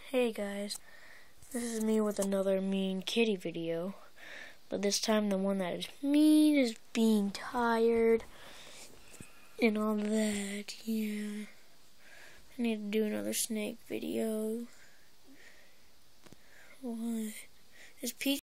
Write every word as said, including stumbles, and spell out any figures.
Hey guys, this is me with another mean kitty video, but this time the one that is mean is being tired and all that. Yeah, I need to do another snake video. What? Is Peach